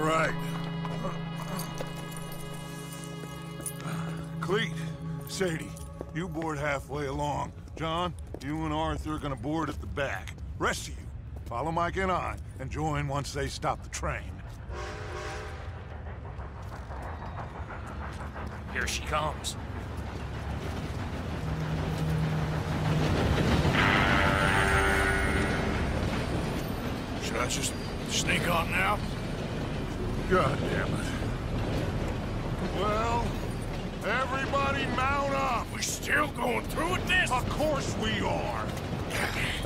right. Cleet, Sadie, you board halfway along. John, you and Arthur are gonna board at the back. Rest of you, follow Mike and I, and join once they stop the train. Here she comes. Should I just sneak on now? God damn it. Well, everybody mount up! We still going through with this? Of course we are!